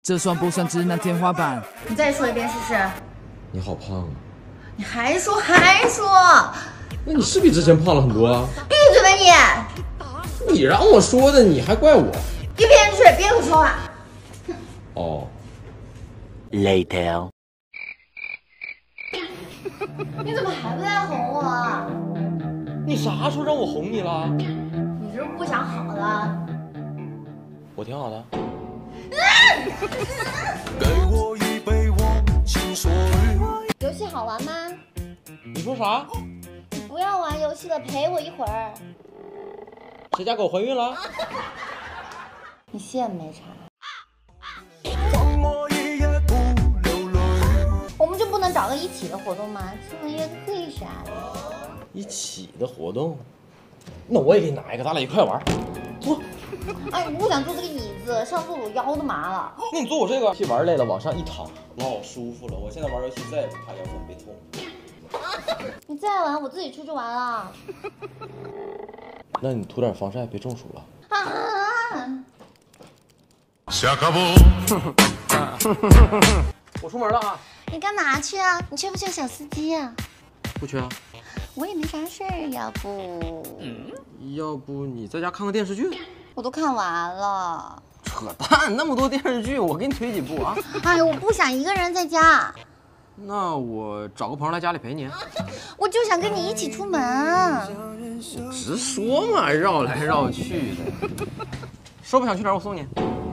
这算不算直男天花板？ 你再说一遍试试。 你好胖啊！ 你还说还说？ 那你是比之前胖了很多啊！ 闭嘴吧你！ 你让我说的，你还怪我？ 一边去，别跟我说话。 哦。 Later。 你怎么还不在哄我？ 你啥时候让我哄你了？ 你是不是不想好了？ 我挺好的。 游戏好玩吗？ 你说啥？ 你不要玩游戏了，陪我一会儿。 谁家狗怀孕了？ 你信没查？我们就不能找个一起的活动吗？出门约个会啥的。 一起的活动？那我也给你拿一个，咱俩一块玩。坐。 哎，我不想坐这个椅子，上厕所腰都麻了。 那你坐我这个，屁玩累了往上一躺，老舒服了。我现在玩游戏再也不怕腰酸背痛。 你再玩，我自己出去玩了。 那你涂点防晒，别中暑了。 啊！ 我出门了啊！ 你干嘛去啊？你缺不缺小司机啊？ 不缺啊。 我也没啥事儿， 要不你在家看个电视剧？ 我都看完了。 扯淡，那么多电视剧，我给你推几部啊？ 哎，我不想一个人在家。 那我找个朋友来家里陪你。 我就想跟你一起出门。 直说嘛，绕来绕去的。说不想去哪儿，我送你。